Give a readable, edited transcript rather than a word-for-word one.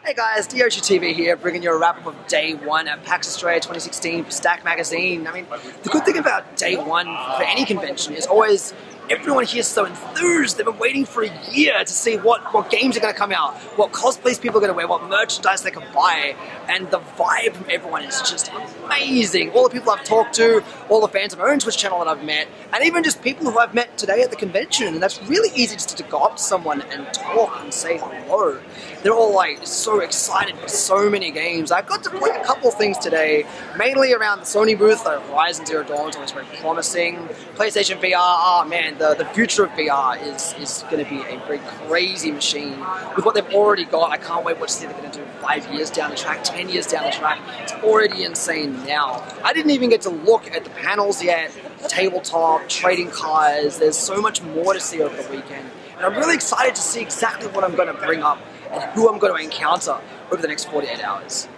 Hey guys, DYoshiiTV here, bringing you a wrap-up of Day 1 at PAX Australia 2016 for Stack Magazine. I mean, the good thing about Day 1 for any convention is always everyone here is so enthused. They've been waiting for a year to see what games are going to come out, what cosplays people are going to wear, what merchandise they can buy, and the vibe from everyone is just amazing. All the people I've talked to, all the fans of my own Twitch channel that I've met, and even just people who I've met today at the convention, and that's really easy just to go up to someone and talk and say hello. They're all like so excited for so many games. I got to play a couple of things today, mainly around the Sony booth. Like Horizon Zero Dawn is always very promising. PlayStation VR, oh man, the future of VR is going to be a very crazy machine. With what they've already got, I can't wait what to see they're going to do 5 years down the track, 10 years down the track. It's already insane now. I didn't even get to look at the panels yet, tabletop, trading cards. There's so much more to see over the weekend. And I'm really excited to see exactly what I'm going to bring up and who I'm going to encounter over the next 48 hours.